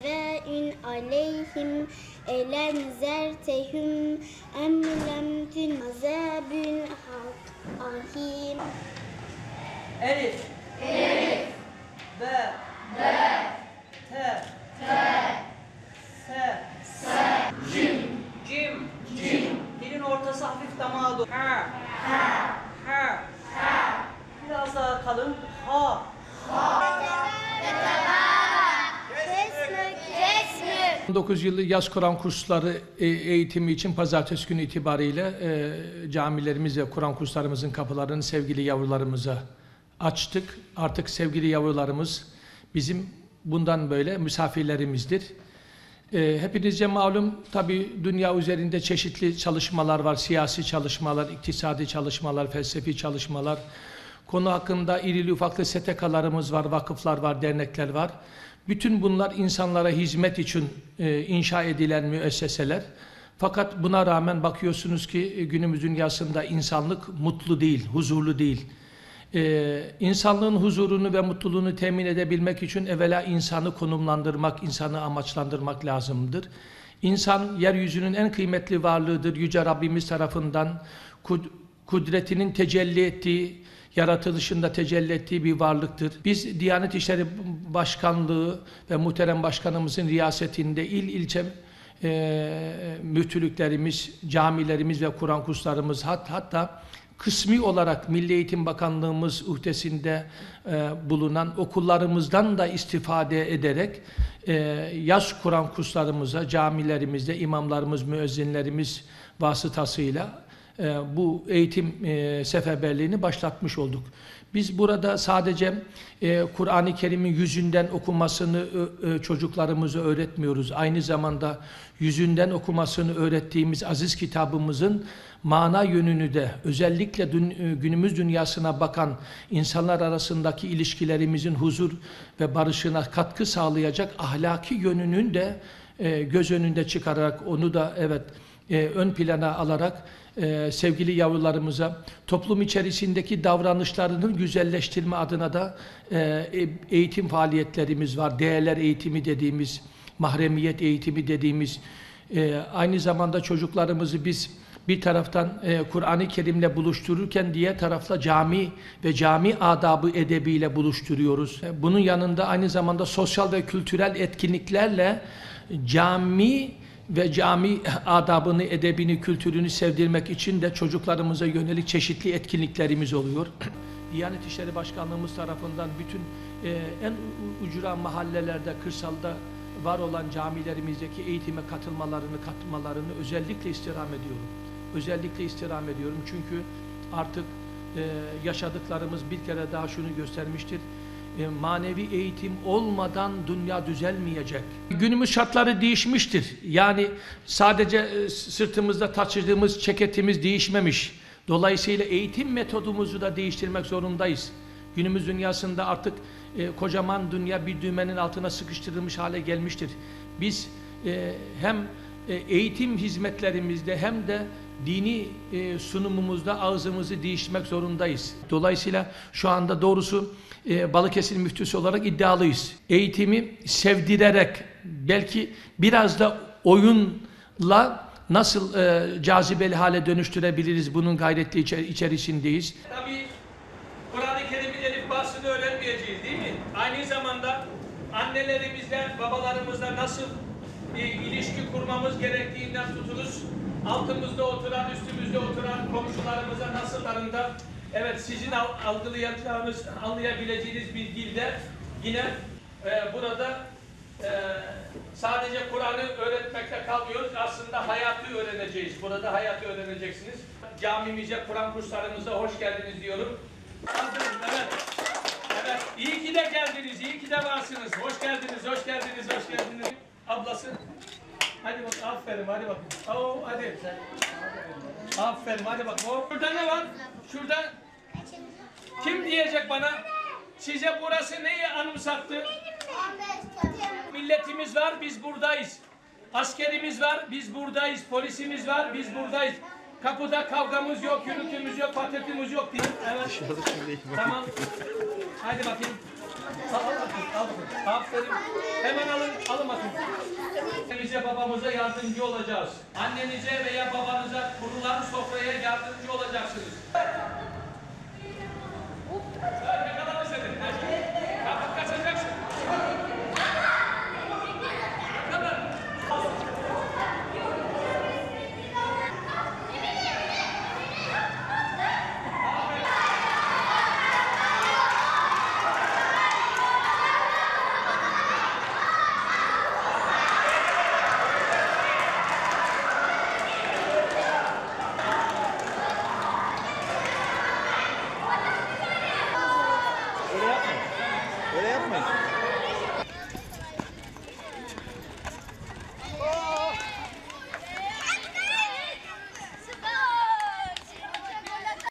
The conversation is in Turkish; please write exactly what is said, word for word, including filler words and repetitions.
Ve'in aleyhim elen zertehum emlem tün azabün ahim. Elif. Elif. B. B. T. T. S. S. Cim. Cim. Cim. Dilin ortası hafif damağa doğru. Ha. Ha. Ha. Ha. Biraz daha kalın. Ha. on dokuz yıllık yaz Kur'an kursları eğitimi için pazartesi günü itibariyle e, camilerimiz ve Kur'an kurslarımızın kapılarını sevgili yavrularımıza açtık. Artık sevgili yavrularımız bizim bundan böyle misafirlerimizdir. E, hepinizce malum tabi dünya üzerinde çeşitli çalışmalar var. Siyasi çalışmalar, iktisadi çalışmalar, felsefi çalışmalar. Konu hakkında irili ufaklı S T K'larımız var, vakıflar var, dernekler var. Bütün bunlar insanlara hizmet için e, inşa edilen müesseseler. Fakat buna rağmen bakıyorsunuz ki e, günümüz dünyasında insanlık mutlu değil, huzurlu değil. E, insanlığın huzurunu ve mutluluğunu temin edebilmek için evvela insanı konumlandırmak, insanı amaçlandırmak lazımdır. İnsan yeryüzünün en kıymetli varlığıdır. Yüce Rabbimiz tarafından kud kudretinin tecelli ettiği, yaratılışında tecelli ettiği bir varlıktır. Biz Diyanet İşleri Başkanlığı ve muhterem başkanımızın riyasetinde il ilçe e, müftülüklerimiz, camilerimiz ve Kur'an kurslarımız hat, hatta kısmi olarak Milli Eğitim Bakanlığımız uhdesinde e, bulunan okullarımızdan da istifade ederek e, yaz Kur'an kurslarımıza, camilerimizde imamlarımız, müezzinlerimiz vasıtasıyla bu eğitim seferberliğini başlatmış olduk. Biz burada sadece Kur'an-ı Kerim'in yüzünden okumasını çocuklarımıza öğretmiyoruz. Aynı zamanda yüzünden okumasını öğrettiğimiz aziz kitabımızın mana yönünü de özellikle günümüz dünyasına bakan insanlar arasındaki ilişkilerimizin huzur ve barışına katkı sağlayacak ahlaki yönünün de göz önünde çıkararak onu da evet ön plana alarak Ee, sevgili yavrularımıza toplum içerisindeki davranışlarının güzelleştirme adına da e, eğitim faaliyetlerimiz var. Değerler eğitimi dediğimiz, mahremiyet eğitimi dediğimiz, e, aynı zamanda çocuklarımızı biz bir taraftan e, Kur'an-ı Kerim'le buluştururken diğer tarafla cami ve cami adabı edebiyle buluşturuyoruz. E, bunun yanında aynı zamanda sosyal ve kültürel etkinliklerle cami ve cami adabını, edebini, kültürünü sevdirmek için de çocuklarımıza yönelik çeşitli etkinliklerimiz oluyor. Diyanet İşleri Başkanlığımız tarafından bütün e, en ucra mahallelerde, kırsalda var olan camilerimizdeki eğitime katılmalarını, katılmalarını özellikle istirham ediyorum. Özellikle istirham ediyorum çünkü artık e, yaşadıklarımız bir kere daha şunu göstermiştir. E, manevi eğitim olmadan dünya düzelmeyecek. Günümüz şartları değişmiştir. Yani sadece e, sırtımızda taşıdığımız ceketimiz değişmemiş. Dolayısıyla eğitim metodumuzu da değiştirmek zorundayız. Günümüz dünyasında artık e, kocaman dünya bir düğmenin altına sıkıştırılmış hale gelmiştir. Biz e, hem e, eğitim hizmetlerimizde hem de dini e, sunumumuzda ağzımızı değiştirmek zorundayız. Dolayısıyla şu anda doğrusu e, Balıkesir müftüsü olarak iddialıyız. Eğitimi sevdirerek belki biraz da oyunla nasıl e, cazibeli hale dönüştürebiliriz bunun gayretli içer içerisindeyiz. Tabii Kur'an-ı Kerim'in elifbasını öğrenmeyeceğiz değil mi? Aynı zamanda annelerimizle, babalarımızla nasıl e, ilişki kurmamız gerektiğinden tutunuz. Altımızda oturan, üstümüzde oturan komşularımıza nasıl arında, evet sizin algılayacağınız, anlayabileceğiniz bir dilde yine e, burada e, sadece Kur'an'ı öğretmekle kalmıyoruz. Aslında hayatı öğreneceğiz. Burada hayatı öğreneceksiniz. Camimize, Kur'an kurslarımıza hoş geldiniz diyorum. Hazırım, evet. Evet, iyi ki de geldiniz, iyi ki de varsınız. Hoş geldiniz, hoş geldiniz, hoş geldiniz. Ablası. Hadi bak, aferin, hadi bak. Oo, hadi. Aferin, hadi bak. Oo, şurada ne var? Şurada. Kim diyecek bana? Size burası neyi anımsattı? Milletimiz var, biz buradayız. Askerimiz var, biz buradayız. Polisimiz var, biz buradayız. Kapıda kavgamız yok, gürültümüz yok, patırtımız yok. Evet. Tamam. Hadi bakayım. Al, al bakayım, al bakayım. Aferin. Hemen alın, alın bakayım. annemize babamıza yardımcı olacağız. Annenize veya babanıza kurulan sofraya yardımcı olacaksınız. Ne kadar istedin? Kapıp kaçacaksın. Ne kadar? Öyle yapmayın. Öyle yapmayın.